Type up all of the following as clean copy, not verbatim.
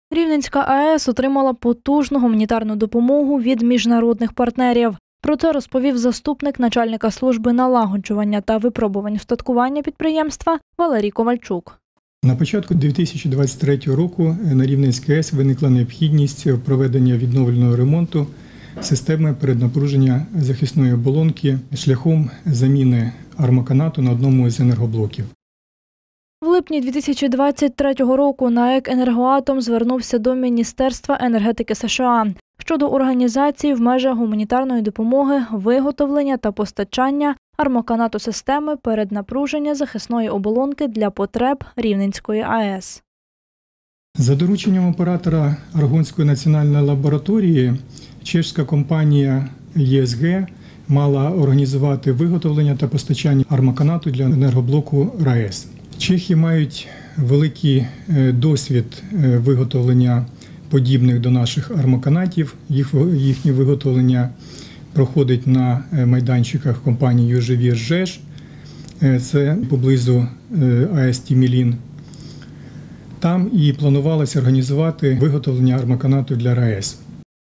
Рівненська АЕС отримала потужну гуманітарну допомогу від міжнародних партнерів. Про це розповів заступник начальника служби налагоджування та випробувань устаткування підприємства Валерій Ковальчук. На початку 2023 року на Рівненській АЕС виникла необхідність проведення відновлювального ремонту системи переднапруження захисної оболонки шляхом заміни армоканату на одному з енергоблоків. В липні 2023 року НАЕК «Енергоатом» звернувся до Міністерства енергетики США щодо організації в межах гуманітарної допомоги виготовлення та постачання армоканату системи переднапруження захисної оболонки для потреб Рівненської АЕС. За дорученням оператора Аргонської національної лабораторії, чеська компанія ЄСГ мала організувати виготовлення та постачання армоканату для енергоблоку РаЕС. Чехи мають великий досвід виготовлення подібних до наших армоканатів. Їхнє виготовлення проходить на майданчиках компанії «Южевір-ЖЕЖ», це поблизу АЕС Тімілін. Там і планувалося організувати виготовлення армоканату для РаЕС.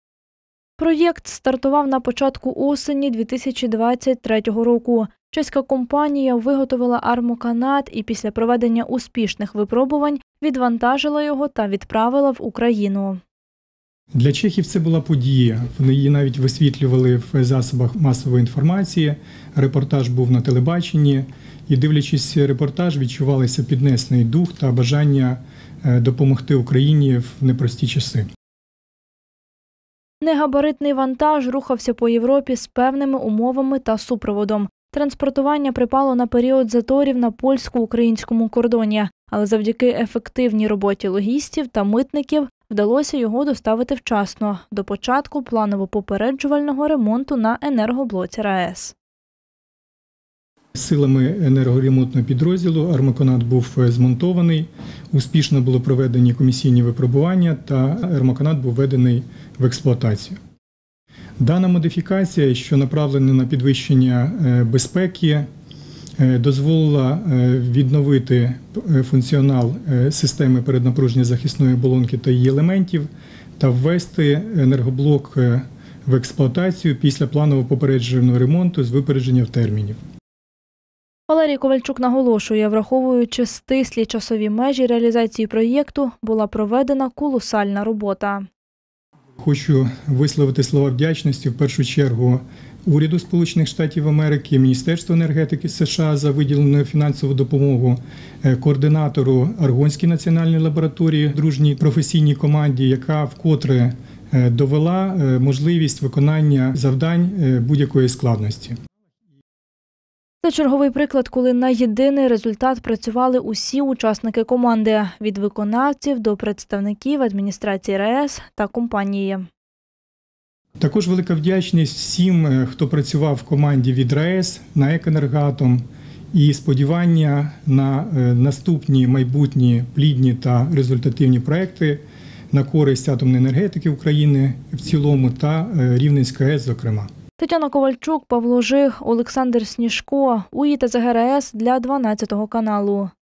Проєкт стартував на початку осені 2023 року. Чеська компанія виготовила армоканат і після проведення успішних випробувань відвантажила його та відправила в Україну. Для чехів це була подія. Вони її навіть висвітлювали в засобах масової інформації, репортаж був на телебаченні. І дивлячись репортаж, відчувалися піднесений дух та бажання допомогти Україні в непрості часи. Негабаритний вантаж рухався по Європі з певними умовами та супроводом. Транспортування припало на період заторів на польсько-українському кордоні, але завдяки ефективній роботі логістів та митників вдалося його доставити вчасно, до початку планово-попереджувального ремонту на енергоблоці РаЕС. Силами енергоремонтного підрозділу армоканат був змонтований, успішно було проведені комісійні випробування та армоканат був введений в експлуатацію. Дана модифікація, що направлена на підвищення безпеки, дозволила відновити функціонал системи переднапруження захисної оболонки та її елементів та ввести енергоблок в експлуатацію після планово-попереджувального ремонту з випередженням термінів. Валерій Ковальчук наголошує, враховуючи стислі часові межі реалізації проєкту, була проведена колосальна робота. Хочу висловити слова вдячності в першу чергу уряду Сполучених Штатів Америки, Міністерству енергетики США за виділену фінансову допомогу, координатору Аргонської національної лабораторії, дружній професійній команді, яка вкотре довела можливість виконання завдань будь-якої складності. Це черговий приклад, коли на єдиний результат працювали усі учасники команди – від виконавців до представників адміністрації РаЕС та компанії. Також велика вдячність всім, хто працював в команді від РаЕС, НАЕК «Енергоатом» і сподівання на наступні майбутні плідні та результативні проекти на користь атомної енергетики України в цілому та Рівненської АЕС зокрема. Тетяна Ковальчук, Павло Жиг, Олександр Сніжко, УІТ ТЗГ РаЕС для 12 каналу.